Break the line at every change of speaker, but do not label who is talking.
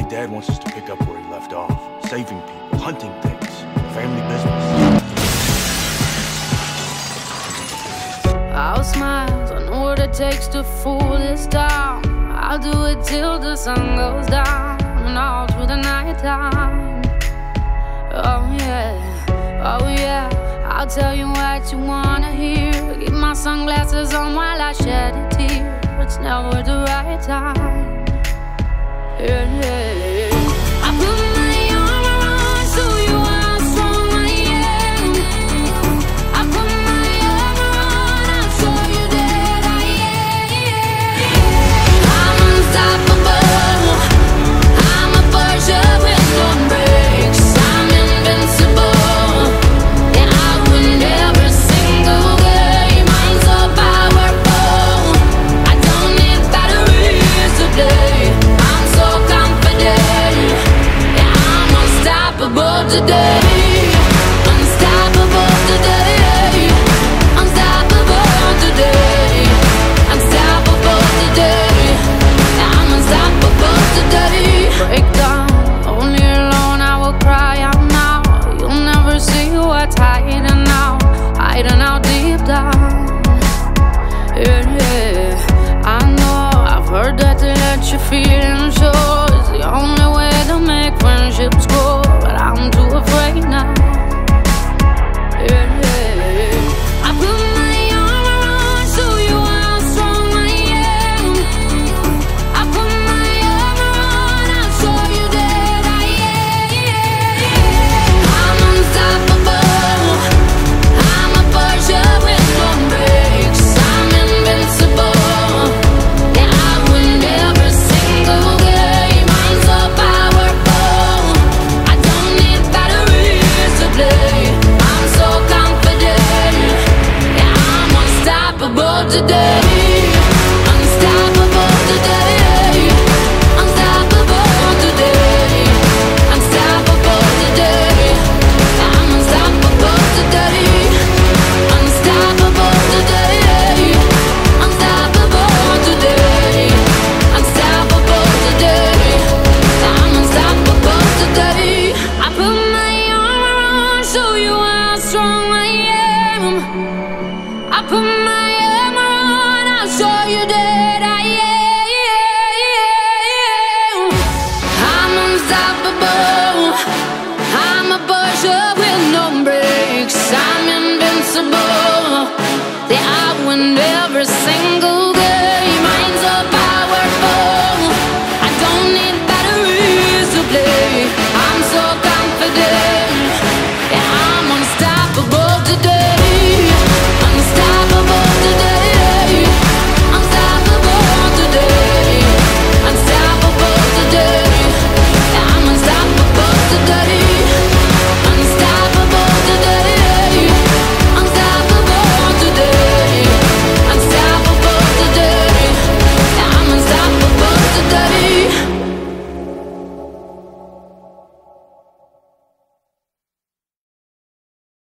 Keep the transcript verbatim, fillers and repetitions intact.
Dad wants us to pick up where he left off. Saving people, hunting things, family business.
I'll smile, I know what it takes to fool this town. I'll do it till the sun goes down and all through the night time. Oh yeah, oh yeah, I'll tell you what you wanna hear. Keep my sunglasses on while I shed a tear. It's never the right time. Yeah, yeah, yeah. I put my arm around so you are strong I am. I put my arm around, I'll show you that I am. I'm unstoppable. I'm a Porsche with no brakes. I'm invincible. Yeah, I win every single game. I'm so powerful. I don't need batteries to play. I'm so confident. Yeah, I'm unstoppable today. Unstoppable today. Unstoppable today. Unstoppable today. Yeah, I'm unstoppable today. Break down, only alone I will cry out now. You'll never see what's hiding out, hiding out deep down. Yeah, yeah, I know, I've heard that they let you feel